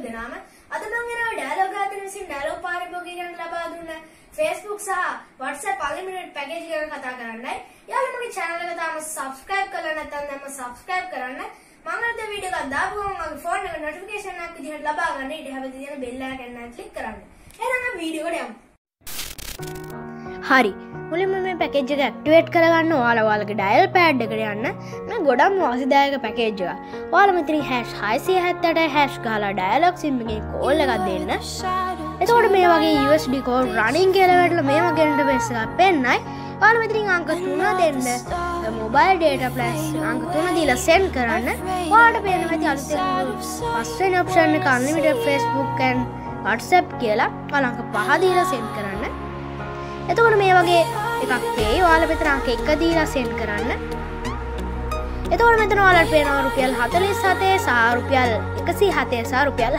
දෙනාම අද මම එනවා ඩයලොග් ආදින විසින් ඩයලොග් පාරිභෝගිකයන්ට ලබා දුන්න Facebook සහ WhatsApp unlimited package ගැන කතා කරන්නයි. යාළුවෝ මගේ channel එක තාම subscribe කරලා නැත්නම් දැන්ම subscribe කරන්න. මම අද වීඩියෝ එකක් දාපු ගමන් මගේ phone එක notification එකක් විදිහට ලබා ගන්න ඊට හැබැයි තියෙන bell icon එක click කරන්න. එහෙනම් වීඩියෝ එකට යමු. හරි මුලින්ම මේ පැකේජ් එක ඇක්ටිවේට් කරගන්න ඔයාලගේ ඩයල් පෑඩ් එකට යන්න. මේ ගොඩක්ම වාසිදායක පැකේජ් එකක්. ඔයාලා මෙතන #678# ගහලා ඩයලොග් සිම් එකේ කෝල් එකක් දෙන්න. එතකොට මේ වගේ USD code running කියලා වැටලා මේ වගේ ඉන්ටර්ෆේස් එකක් පෙන්නයි. ඔයාලා මෙතනින් අංක 3 දෙන්න. mobile data plans අංක 3 දීලා send කරන්න. ඔයාලට පේනවා ඇති අලුතෙන් පස්වෙනි option එක unlimited Facebook and WhatsApp කියලා. ඔයාලා අංක 5 දීලා send කරන්න. එතකොට මේ වගේ එකක් වෙයි. ඔයාලා මෙතන අංක 1 දීලා send කරන්න. එතකොට මෙතන ඔයාලට පේනවා රුපියල් 47 සහ රුපියල් 170 සහ රුපියල්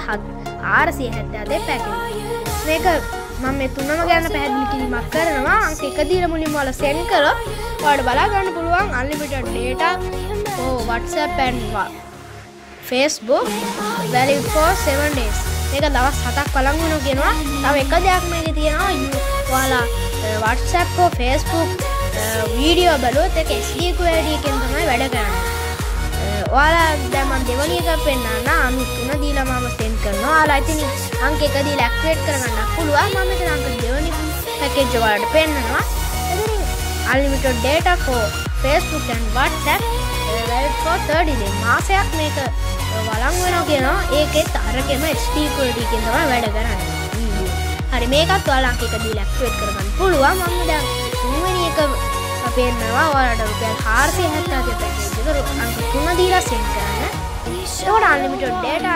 477 පැකේජ්. මේක මම මේ තුනම ගන්න පැහැදිලි කිරීමක් කරනවා. අංක 1 දීලා මුලින්ම ඔයාලා send කරොත් ඔයාලට බලා ගන්න පුළුවන් unlimited data for WhatsApp and Facebook valid for 7 days. මේක දවස් 7ක් වළංගු වෙනවා කියනවා. තව එක දෙයක් මේකේ තියෙනවා. ඔයාලා WhatsApp or Facebook වීඩියෝ බලුවොත් ඒක SD query එකෙන් තමයි වැඩ කරන්නේ. ඔයාලා දැන් මම දෙවෙනි එක පෙන්නන්න අංක 3 දීලා මම send කරනවා. ඔයාලා ඉතින් අංක 1 දීලා activate කරගන්න පුළුවන්. මම මෙතන අංක දෙවෙනි package එක වලට පෙන්නනවා. එතනින් unlimited data for Facebook and WhatsApp valid for 30 days. මාසයක් මේක වළංගු වෙනවා කියනවා. ඒකෙත් අරගෙම SD query එකෙන් තමයි වැඩ කරන්නේ. හරි මේකත් ඔයාලා අංක 1 දීලා ඇක්ටිවේට් කරගන්න පුළුවන්. මම දැන් තුන්වෙනි එක පෙන්නනවා. ඔයාලට රුපියල් 477 පැකේජ් එක අංක 3 දීලා send කරන්න. ඒකට unlimited data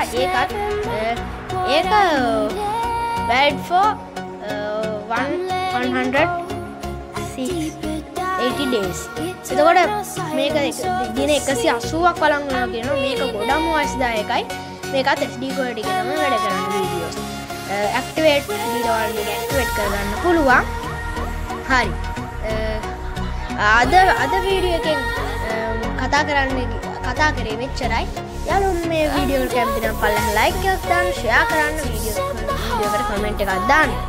ඒක valid for 180 days. එතකොට මේක දින 180ක් වළංගු වෙනවා කියනවා. මේක ගොඩම වාසිදායකයි. මේකත් SD quality එක තමයි වැඩ කරන්නේ වීඩියෝස්. ඇක්ටිවේට් වීඩියෝ වල ඇක්ටිවේට් කරගන්න පුළුවන්. හරි. අද වීඩියෝ එකෙන් කතා කරේ මෙච්චරයි. යාළුවෝ මේ වීඩියෝ එක කැමති නම් පල්ලෙහා ලයික් එකක් දාන්න, ෂෙයා කරන්න, වීඩියෝ එකට කමෙන්ට් එකක් දාන්න.